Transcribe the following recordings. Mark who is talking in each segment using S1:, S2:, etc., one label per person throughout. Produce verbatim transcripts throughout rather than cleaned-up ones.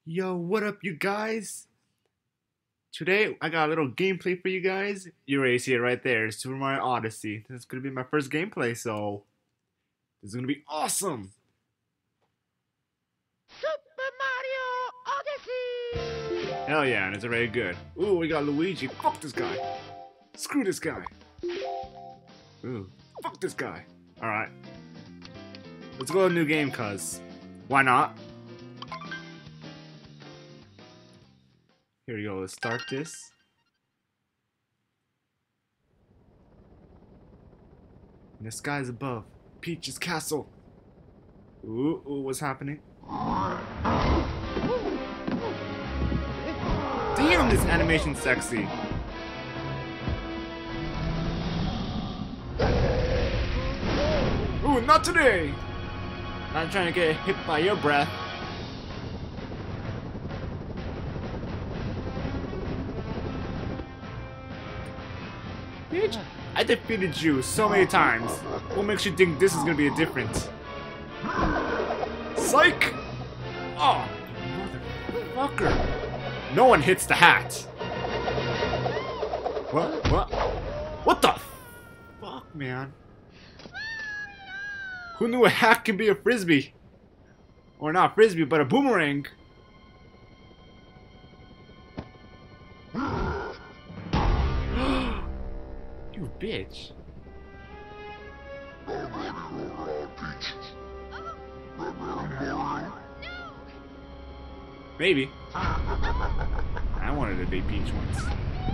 S1: Yo, what up, you guys? Today, I got a little gameplay for you guys. You already see it right there, Super Mario Odyssey. This is gonna be my first gameplay, so this is gonna be awesome.
S2: Super Mario Odyssey!
S1: Hell yeah, and it's already good. Ooh, we got Luigi. Fuck this guy. Screw this guy. Ooh, fuck this guy. Alright. Let's go to a new game, cuz. Why not? Here we go, let's start this. And the sky's above. Peach's castle. Ooh, ooh, what's happening? Damn, this animation's sexy. Ooh, not today! Not trying to get hit by your breath. Bitch, I defeated you so many times. What makes you think this is gonna be a different? Psych! Oh, motherfucker. No one hits the hat. What? What? What the fuck, man? Who knew a hat can be a frisbee? Or not frisbee, but a boomerang? You bitch. Maybe. I wanted to be Peach once.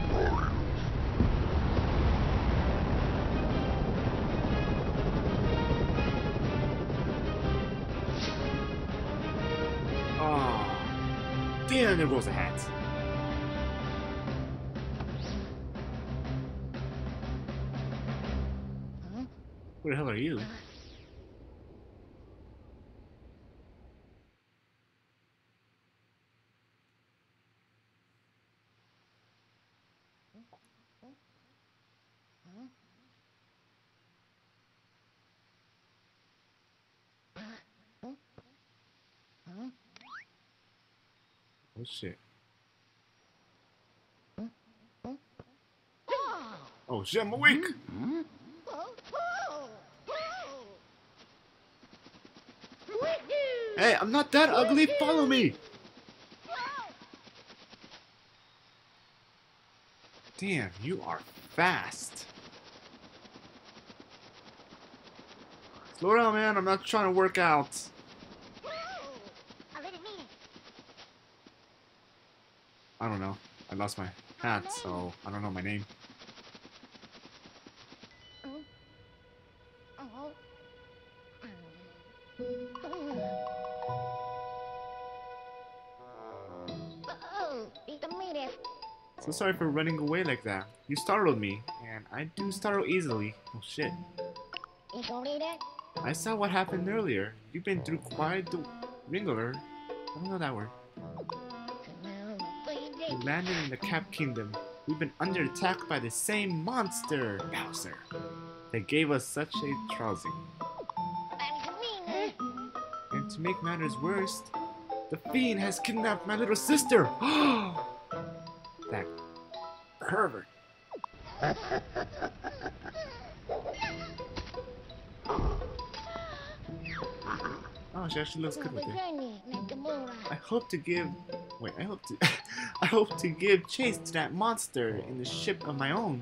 S1: Oh, damn, there goes a hat. Who the hell are you? Oh shit. Oh shit, I'm awake! Hey, I'm not that ugly, follow me! Damn, you are fast. Slow down, man, I'm not trying to work out. I don't know. I lost my hat, so I don't know my name. So sorry for running away like that. You startled me, and I do startle easily. Oh shit. I saw what happened earlier. You've been through quite the ringler. I don't know that word. We landed in the Cap Kingdom. We've been under attack by the same monster, Bowser. They gave us such a trouncing. And to make matters worse, the fiend has kidnapped my little sister. That pervert. Oh, she actually looks good with it. I hope to give. Wait, I hope to. I hope to give chase to that monster in the ship of my own.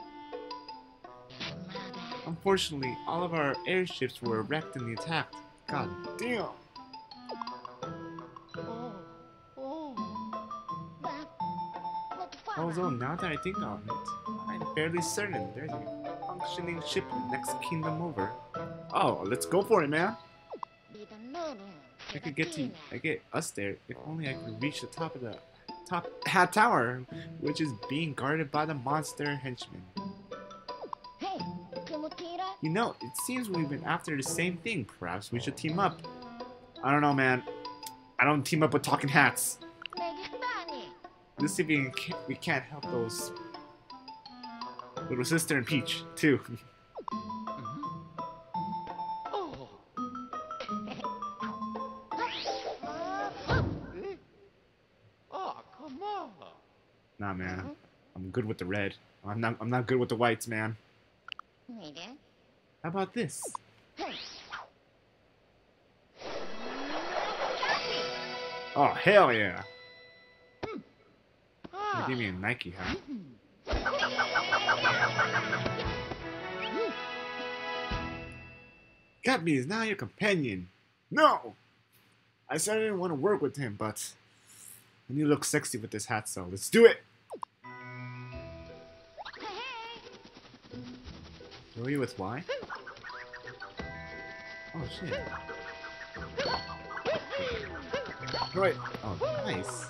S1: Unfortunately, all of our airships were wrecked in the attack. God damn. Although now that I think of it, I'm fairly certain there's a functioning ship in the next kingdom over. Oh, let's go for it, man. I could get to, I get us there if only I could reach the top of the top hat tower, which is being guarded by the monster henchmen. You know, it seems we've been after the same thing. Perhaps we should team up. I don't know, man. I don't team up with talking hats. Let's see if we, can, we can't help those little sister and Peach too. Nah, man. I'm good with the red. I'm not. I'm not good with the whites, man. How about this? Oh hell yeah! They gave me a Nike hat. Gatsby is now your companion. No! I said I didn't want to work with him, but and you look sexy with this hat, so let's do it! Throw you with Y? Oh shit. Right. Oh, nice.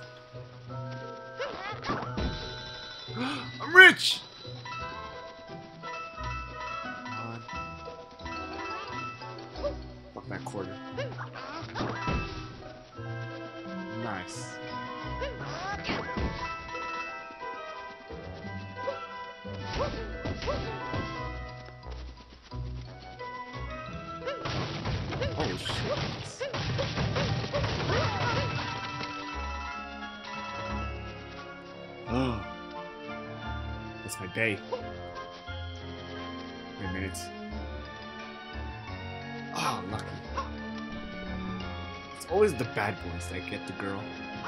S1: I'm rich! Come on. Fuck that quarter. Nice. Oh shit. Oh. That's my day. Wait a minute. Oh, lucky. It's always the bad boys that get the girl.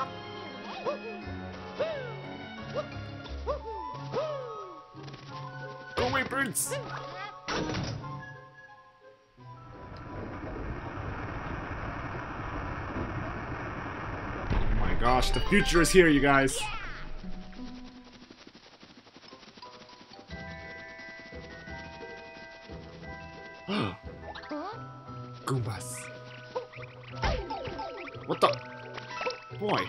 S1: Go away, birds! Oh my gosh, the future is here, you guys. Goombas. What the? Boy.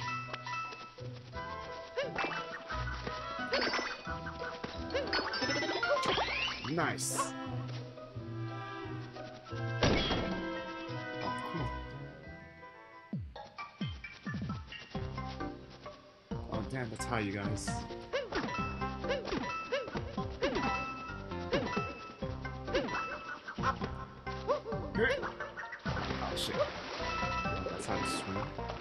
S1: Nice. Oh, cool. Oh, damn, that's high, you guys. Oh, shit. That's how to swim.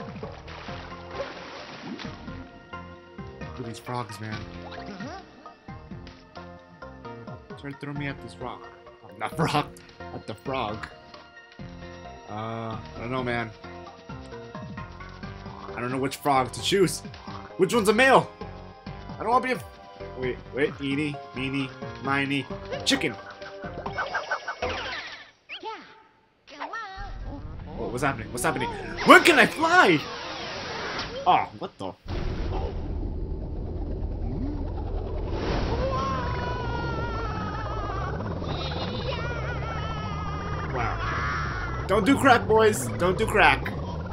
S1: Look at these frogs, man. Try to throw me at this rock. Oh, not frog. At the frog. Uh, I don't know, man. I don't know which frog to choose. Which one's a male? I don't want to be a... Wait, wait. Eeny, meeny, miny. Chicken. What, what's happening? What's happening? Where can I fly? Oh, what the... Wow. Don't do crack, boys. Don't do crack.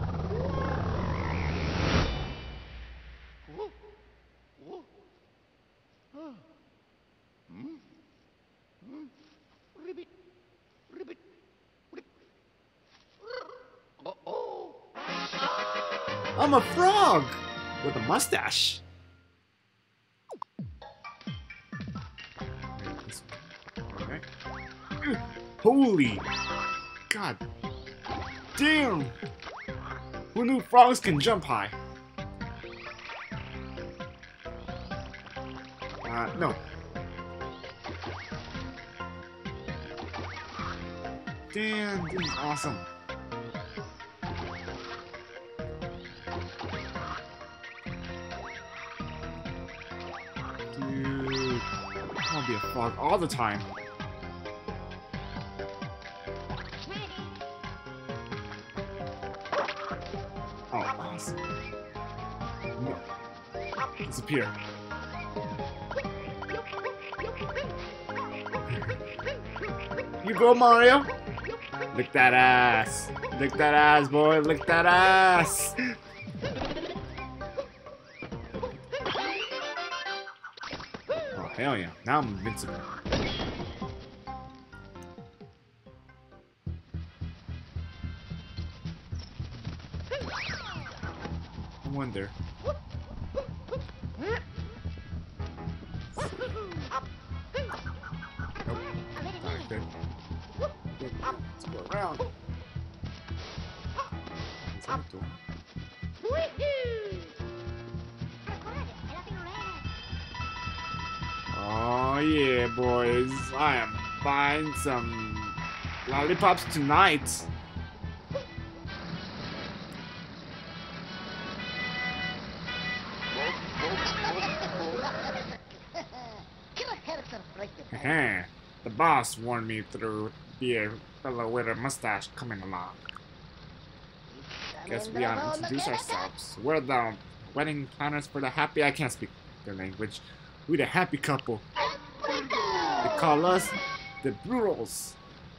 S1: I'm a frog with a mustache. Okay. Holy God damn! Who knew frogs can jump high? Uh, no. Damn, this is awesome. Dude, I want to be a frog all the time. Oh, awesome. No. Disappear. You go, Mario. Lick that ass. Lick that ass, boy. Lick that ass. Oh, hell yeah. Now I'm invincible. I wonder. Let's go around. Oh yeah, boys. I am buying some lollipops tonight. The boss warned me through the fellow with a mustache coming along. Guess we ought to introduce ourselves. We're the wedding planners for the happy. I can't speak their language. We the happy couple. They call us the Brutals.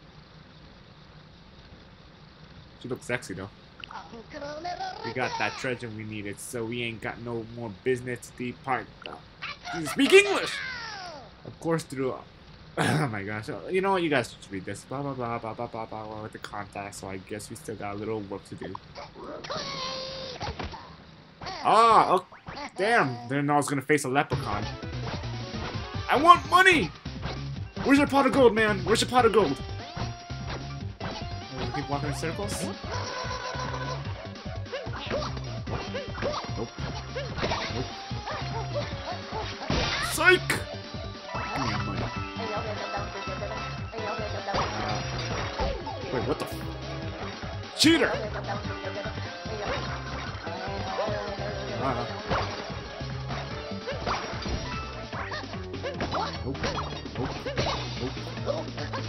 S1: She looks sexy though. We got that treasure we needed, so we ain't got no more business to depart. Uh, speak English! Of course, through. Oh my gosh. You know what? You guys should read this. Blah blah blah blah blah blah blah blah with the contact, so I guess we still got a little work to do. Ah, oh, damn. Then I was gonna face a leprechaun. I want money! Where's your pot of gold, man? Where's your pot of gold? Oh, keep walking in circles? Nope. Nope. Psych! Give me your money. Uh, wait, what the f- Cheater! Uh, nope. Nope. Nope.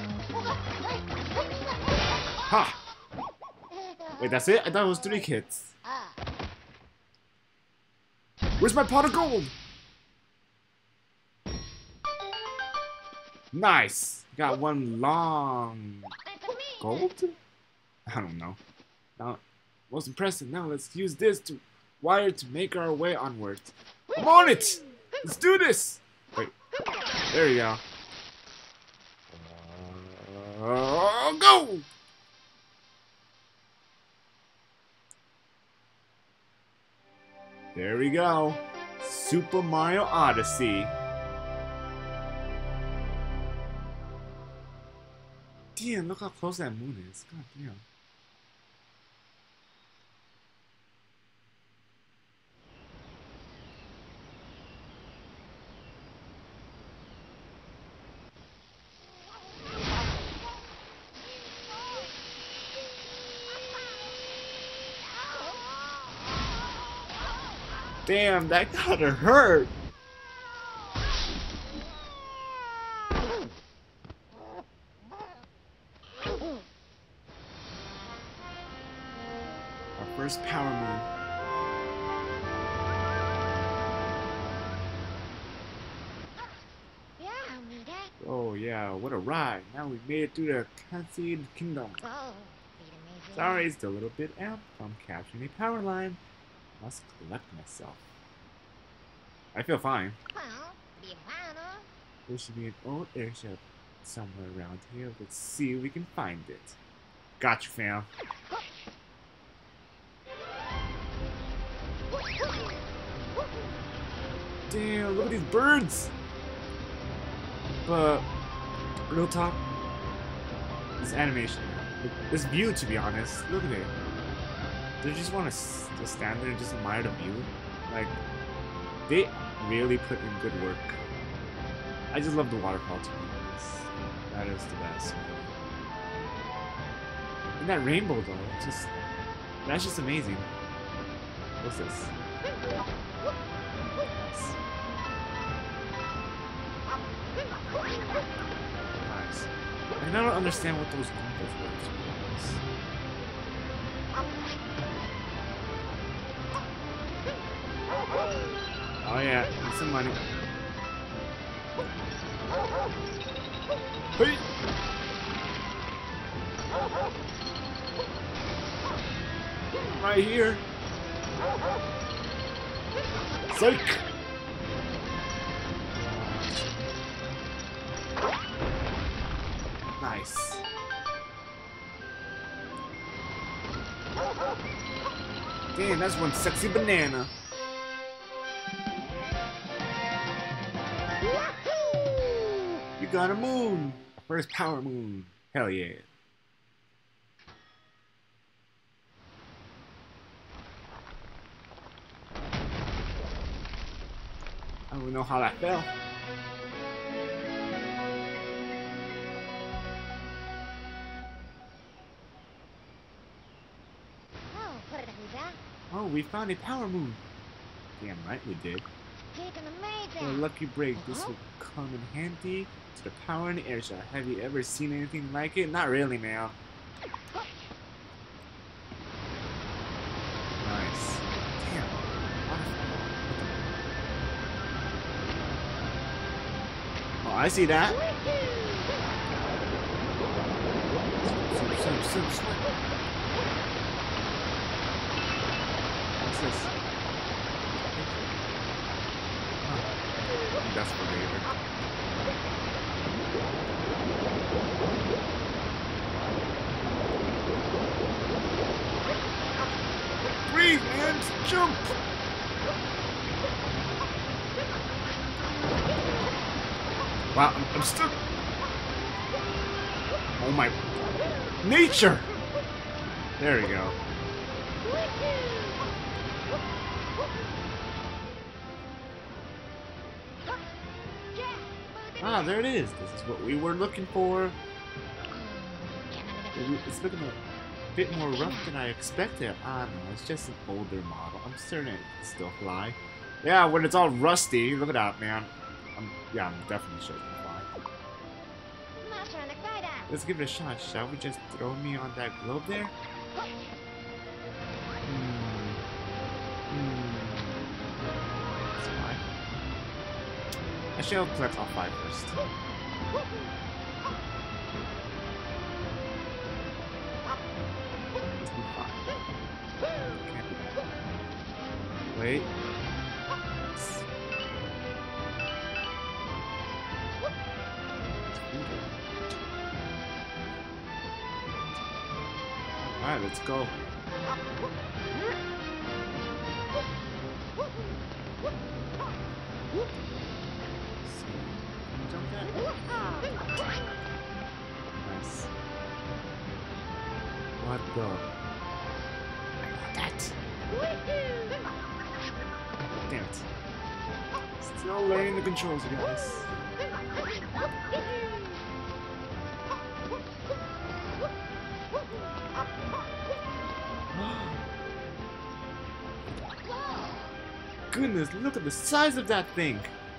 S1: Ha! Wait, that's it? I thought it was three kids. Where's my pot of gold? Nice! Got one long gold? I don't know. Now, most impressive. Now let's use this to wire to make our way onward. I'm on it! Let's do this! Wait. There you go. Uh, go! There we go. Super Mario Odyssey. Damn, look how close that moon is. God damn. Damn, that gotta hurt. Our first power moon. Oh yeah, what a ride. Now we made it through the Cascade Kingdom. Sorry, it's still a little bit out from capturing a power line. Must collect myself. I feel fine. There should be an old airship somewhere around here. Let's see if we can find it. Gotcha, fam. Damn, look at these birds! But, real talk, this animation, this view, to be honest, look at it. They just want to stand there and just admire the view. Like, they really put in good work. I just love the waterfall, to be honest. That is the best. And that rainbow, though, it's just, that's just amazing. What's this? Nice. And I don't understand what those numbers were, to be honest. Oh yeah, need some money. Hey! Right here. Psych! Nice. Damn, that's one sexy banana. You got a moon! First power moon. Hell yeah. I don't know how that felt. Oh, we found a power move. Damn right we did.
S2: Taking a major.
S1: For a lucky break, this will come in handy to the power in the air shot. Have you ever seen anything like it? Not really, man. Nice. Damn. Oh, I see that. Swim, swim, swim, swim. What's this? Huh. I think that's for later. Breathe, man! Jump! Wow, I'm, I'm stuck. Oh my... Nature! There we go. Ah, there it is. This is what we were looking for. It's looking a bit more rough than I expected. Ah, no, it's just an older model. I'm certain it can still fly. Yeah, when it's all rusty, look at that, man. I'm, yeah, I'm definitely sure it can fly. Let's give it a shot. Shall we just throw me on that globe there? Hmm. Hmm. Let's fly. Actually, I'll collect all five first. Let's do five. Can't do that. Wait. Let's... Alright, let's go. Jump that. Nice. What the? I want that. Damn it. Still learning the controls, you guys. Goodness, look at the size of that thing.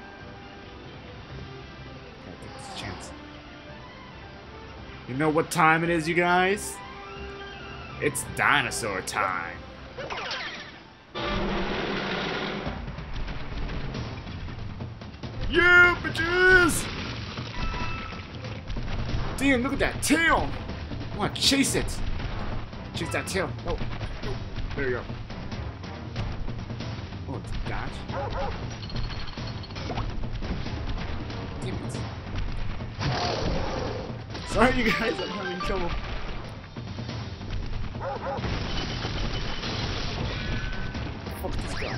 S1: Gotta take this chance. You know what time it is, you guys? It's dinosaur time. Yeah, bitches! Damn, look at that tail! I want to chase it. Chase that tail. No. No. There you go. Oh, it's a dash. Damn it. Sorry, you guys, I'm having trouble. Fuck this guy.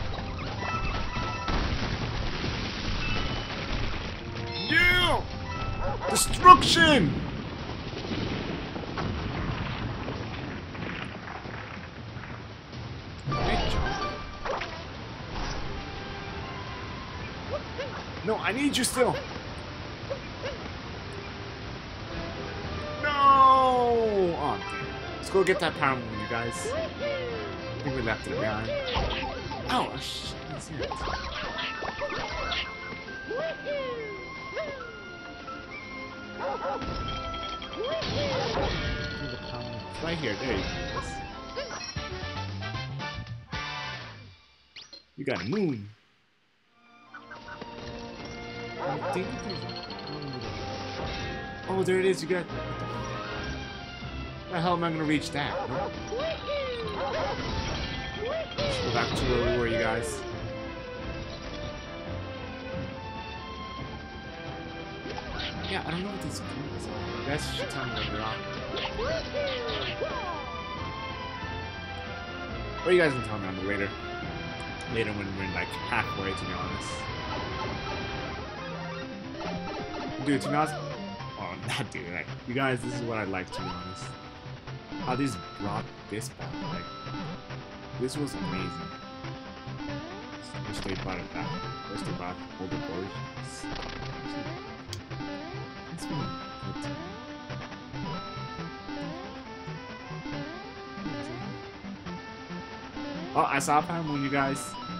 S1: Yeah! Destruction! No, I need you still. No! Oh, damn. Let's go get that power move, you guys. I think we left it behind. Oh, shit. That's it. It's right here. There you go. You got a moon. I think there's a... Oh, there it is. You got... How the hell am I going to reach that? No? Let's go back to where we were, you guys. Yeah, I don't know what these moves are. You guys should tell me what they're on. Or you guys can tell me on the later. Later when we're like halfway, to be honest. Dude, to be honest, oh, not dude, like, you guys, this is what I like, to be honest. How these brought this back, like, this was amazing. Wish they brought it back. Wish they brought older versions. It's been a good time. Oh, I saw Paramount Moon, you guys.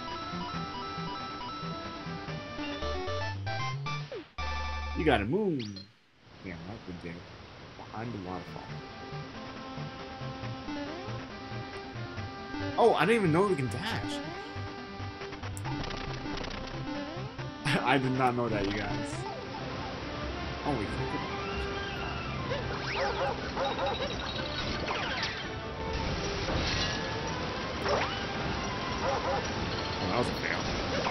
S1: You got a moon. Damn, right there. Behind the waterfall. Oh, I didn't even know we can dash. I did not know that, you guys. Oh, we can go. Oh, that was a fail.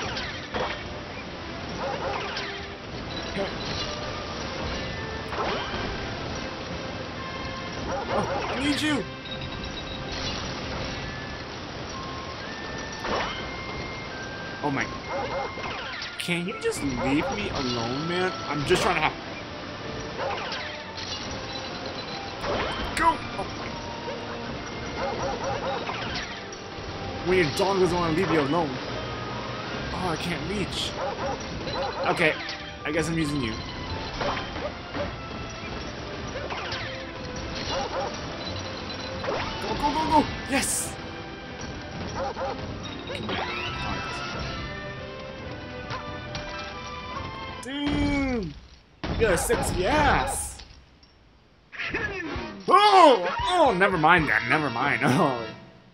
S1: Oh, I need you! Oh my... Can you just leave me alone, man? I'm just trying to have... Go! Oh my... When your dog doesn't want to leave you alone. Oh, I can't reach. Okay, I guess I'm using you. Go, go, go, go! Yes! Dude! You got a sexy ass! Oh! Oh, never mind that, never mind. Oh.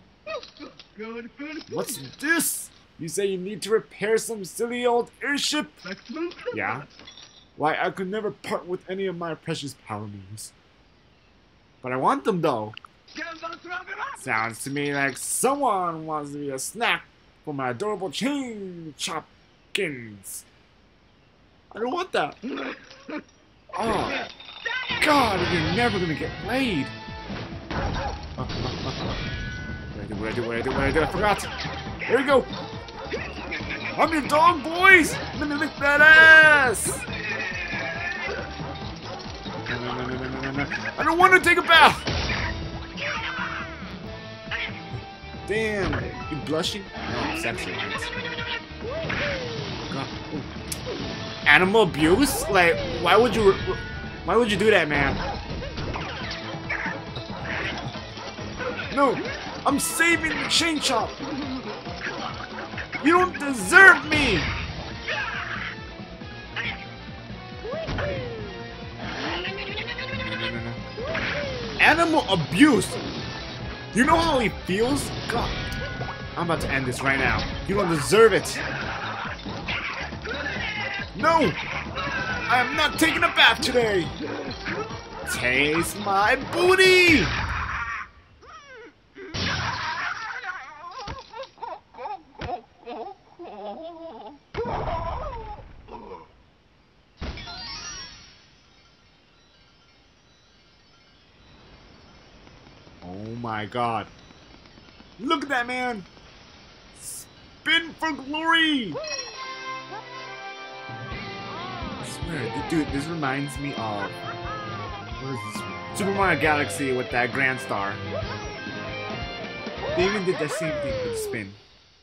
S1: What's this? You say you need to repair some silly old airship? Yeah? Why, I could never part with any of my precious power moons. But I want them though. Sounds to me like someone wants to be a snack for my adorable chain chopkins. I don't want that. Oh, God, you're never gonna get laid. What did I do? What did I do? What did I do? I forgot. There we go. I'm your dog, boys. Let me lick that ass. No, no, no, no, no, no, no. I don't want to take a bath. Damn, you blushing? No, sexy. God. Animal abuse? Like, why would you? Why would you do that, man? No, I'm saving the chain chop. You don't deserve me. Animal abuse. You know how he feels? God, I'm about to end this right now. You don't deserve it. No, I am not taking a bath today. Taste my booty. Oh my God. Look at that, man. Spin for glory. I swear, dude, this reminds me of what is this? Super Mario Galaxy with that Grand Star. They even did the same thing with the spin.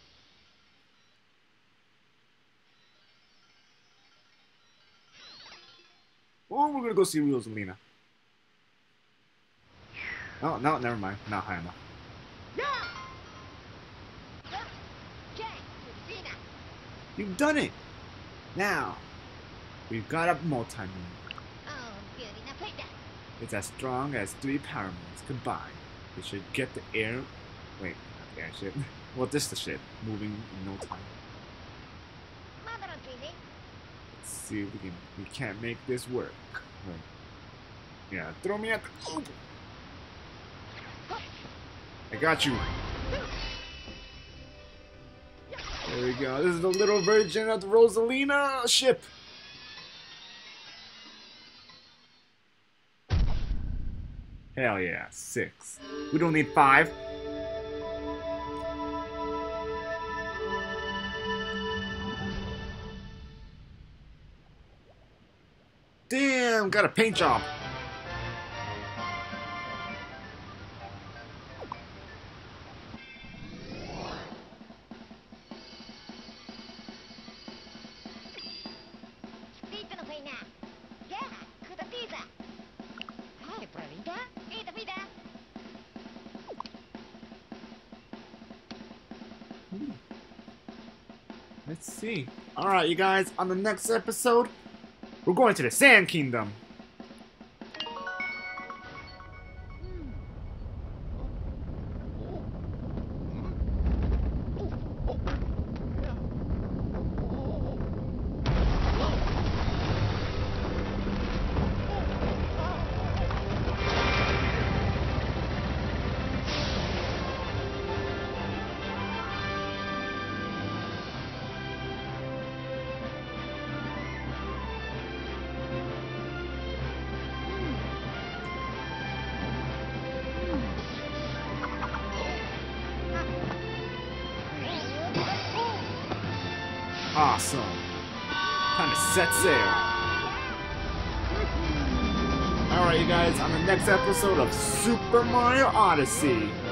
S1: Oh, we're gonna go see Rosalina. Oh, no, never mind. Not high enough. You've done it! Now, we've got a multi-moon. It's as strong as three power moons combined. It should get the air... Wait, not the airship. Well, this the ship. Moving in no time. Let's see if we can... We can't make this work. Wait. Yeah, throw me at the... Oh. I got you. There we go. This is the little version of the Rosalina ship. Hell yeah, six. We don't need five. Damn, got a paint job. Let's see. Alright, you guys, on the next episode, we're going to the Sand Kingdom. Awesome. Time to set sail. Alright, you guys, on the next episode of Super Mario Odyssey.